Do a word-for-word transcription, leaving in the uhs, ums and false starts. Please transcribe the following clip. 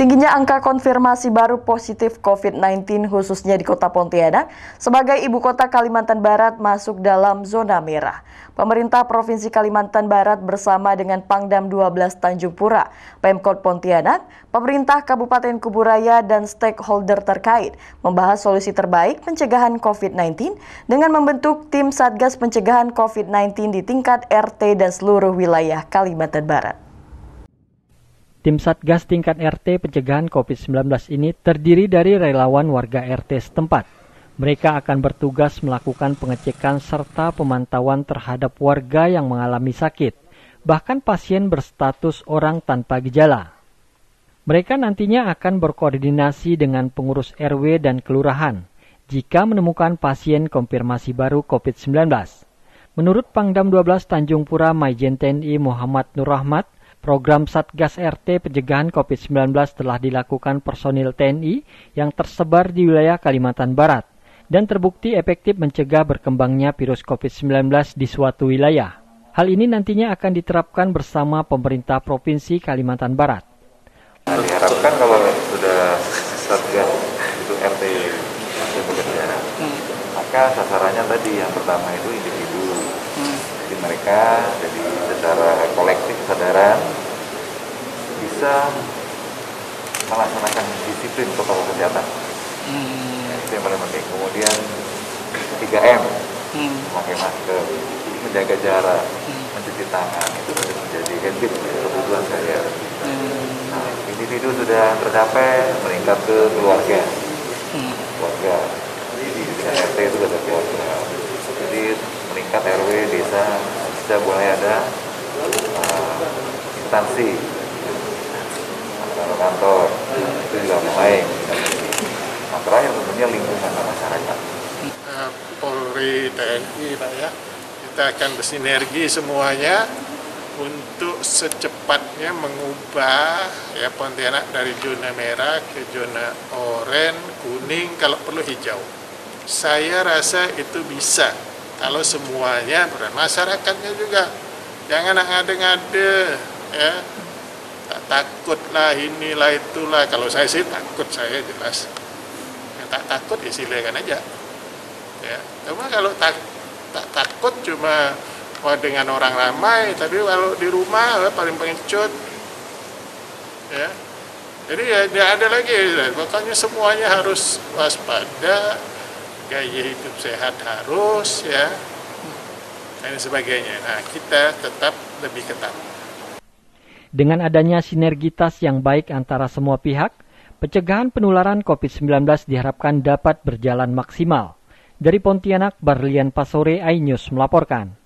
Tingginya angka konfirmasi baru positif covid sembilan belas khususnya di kota Pontianak sebagai ibu kota Kalimantan Barat masuk dalam zona merah. Pemerintah Provinsi Kalimantan Barat bersama dengan Pangdam dua belas Tanjung Pura, Pemkot Pontianak, pemerintah Kabupaten Kuburaya dan stakeholder terkait membahas solusi terbaik pencegahan covid sembilan belas dengan membentuk tim Satgas Pencegahan covid sembilan belas di tingkat R T dan seluruh wilayah Kalimantan Barat. Tim Satgas tingkat R T pencegahan covid sembilan belas ini terdiri dari relawan warga R T setempat. Mereka akan bertugas melakukan pengecekan serta pemantauan terhadap warga yang mengalami sakit, bahkan pasien berstatus orang tanpa gejala. Mereka nantinya akan berkoordinasi dengan pengurus R W dan kelurahan jika menemukan pasien konfirmasi baru covid sembilan belas. Menurut Pangdam dua belas Tanjung Pura Maijen T N I Muhammad Nur Rahmat, program Satgas R T pencegahan covid sembilan belas telah dilakukan personil T N I yang tersebar di wilayah Kalimantan Barat dan terbukti efektif mencegah berkembangnya virus covid sembilan belas di suatu wilayah. Hal ini nantinya akan diterapkan bersama pemerintah Provinsi Kalimantan Barat. Diharapkan kalau sudah Satgas itu R T yang bekerja, hmm. maka sasarannya tadi yang pertama itu individu. Hmm. Jadi mereka jadi secara kolektif kesadaran bisa melaksanakan disiplin protokol kesehatan. Hmm. Nah, itu yang paling penting. Kemudian tiga M, hmm. memakai masker, menjaga jarak, hmm. mencuci tangan, itu sudah menjadi habit kebutuhan saya. Hmm. Nah, individu sudah tercapai, meningkat ke keluarga. Hmm. Keluarga. Jadi dengan R T itu ada keluarga. Jadi meningkat R W, desa, bisa mulai ada uh, instansi kantor-kantor, itu juga mulai. Nah, terakhir tentunya lingkungan masyarakat. Polri, T N I, Pak ya, kita akan bersinergi semuanya untuk secepatnya mengubah ya Pontianak dari zona merah ke zona oranye, kuning, kalau perlu hijau. Saya rasa itu bisa kalau semuanya, masyarakatnya juga jangan ngade-ngade ya, tak takut lah inilah itulah. Kalau saya sih takut, saya jelas ya, tak takut ya silakan aja ya. Cuma kalau tak, tak takut cuma wah, dengan orang ramai, tapi kalau di rumah ya, paling pengecut ya. Jadi ya tidak ada lagi, makanya semuanya harus waspada, gaya hidup sehat harus ya, dan sebagainya. Nah, kita tetap lebih ketat. Dengan adanya sinergitas yang baik antara semua pihak, pencegahan penularan covid sembilan belas diharapkan dapat berjalan maksimal. Dari Pontianak, Barlian Pasore, iNews melaporkan.